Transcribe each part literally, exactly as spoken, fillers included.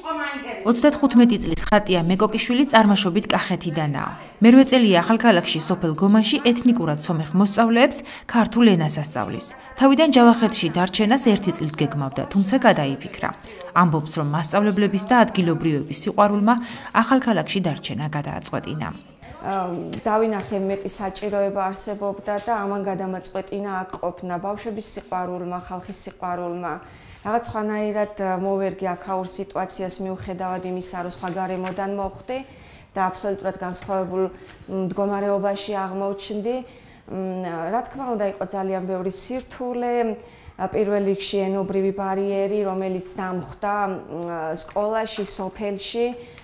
ოცდათხუთმეტი წლის ხატია მეკოკიშვილი წარმოშობით კახეთიდანაა. მერვე წელია ახალქალაქში სოფელ გომაში ეთნიკურად სომეხ მოსწავლეებს ქართულ ენას ასწავლის. თავიდან ჯავახეთში დარჩენას ერთი წლით გეგმავდა, თუმცა გადაიფიქრა. ამბობს, რომ მასწავლებლების და ადგილობრივების სიყვარულმა ახალქალაქში დარჩენა გადააწყვეტინა. დავინახე მეტი საჭიროება არსებობდა და ამან გადამაწყვეტინა აქ ყოფნა ბავშვების სიყვარულმა, ხალხის სიყვარულმა. რაღაც სხვანაირად მოვერგი აქაურ სიტუაციას მიუხედავად იმისა, რომ სხვა გარემოდან მოხვდი და აბსოლუტურად განსხვავებულ მდგომარეობაში აღმოჩნდი. რა თქმა უნდა, იყო ძალიან ბევრი სირთულე, პირველ რიგში ენობრივი ბარიერი, რომელიც დამხვდა სკოლაში, სოფელში.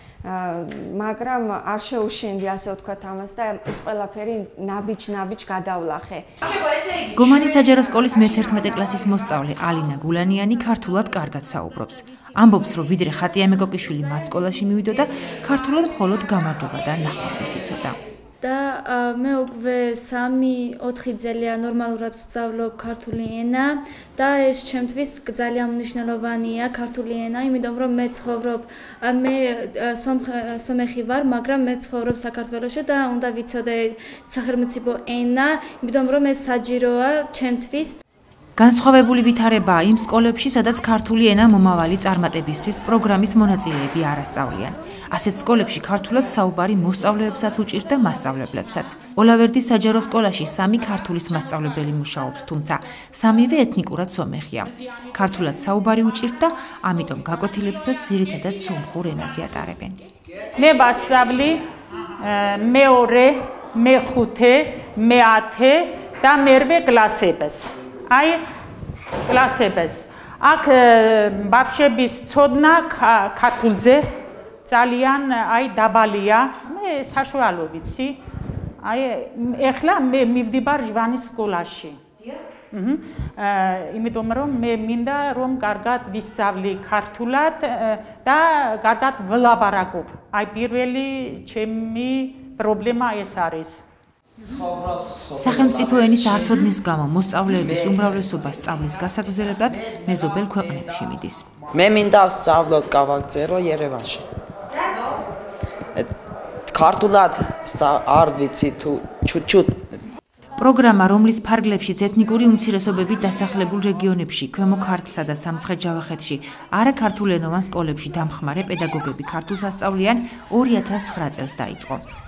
მაგრამ არ შეუშინდი ასე ვთქვათ ამას და ეს ყველაფერი ნაბიჯ-ნაბიჯ გადავლახე. გომანის საჯარო სკოლის მეთერთმეტე კლასის მოსწავლე ალინა გულანიანი ქართულად კარგად საუბრობს. ამბობს, რომ ვიდრე ხატია მეკოკიშვილი მათ სკოლაში მივიდოდა, ქართულად მხოლოდ გამარჯობა და ნახვამდის იცოდა. და მე უკვე სამი ოთხი წელია ნორმალურად ვსწავლობ ქართული ენა და ეს ჩემთვის ძალიან მნიშვნელოვანია ქართული ენა, იმიტომ რომ მე ცხოვრობ მე სომეხი ვარ, მაგრამ მე ცხოვრობ საქართველოში და უნდა ვიცოდე სახელმწიფო ენა, იმიტომ რომ ეს საჭიროა ჩემთვის. განსხვავებული ვითარებაა იმ სკოლებში, სადაც ქართული ენა მომავალი წარმატებისთვის პროგრამის მონაწილეები არ ასწავლიან. ასეთ სკოლებში ქართულად საუბარი მოსწავლეებსაც უჭირდა მასწავლებლებსაც. ოლავერდის საჯარო სკოლაში სამი ქართულის მასწავლებელი მუშაობს, თუმცა სამივე ეთნიკურად სომეხია. ქართულად საუბარი უჭირდა, ამიტომ გაკვეთილებსაც ძირითადად სომხურ ენაზე ატარებენ. მე ვასწავლი მეორე, მეხუთე, მეათე და მერვე კლასებს. აი კლასებს. აქ ბავშვების ცოდნა ქართულზე ძალიან აი დაბალია. მე საშუალო ვიცი. აი ეხლა მე მივდივარ ჟვანის სკოლაში. აჰა. იმიტომ რომ მე მინდა რომ კარგად ვისწავლი ქართულად და კარგად ვლაპარაკობ. აი პირველი ჩემი პრობლემა ეს არის. სახელმწიფო ენის არცოდნის გამო მოსწავლეების უმრავლესობა სწავლის გასაგრძელებლად მეზობელ ქვეყნებში მიდის. მე მინდა სწავლო გავაგზავნო ერევანში. ქართულად არ ვიცი თუ ჩუჩუ. პროგრამა, რომლის ფარგლებშიც ეთნიკური უმცირესობები დასახლებულ რეგიონებში, ქვემო ქართლსა და სამცხე-ჯავახეთში არაქართულენოვან სკოლებში დამხმარე პედაგოგები ქართულს ასწავლიან ორი ათას ცხრა წელს დაიწყო.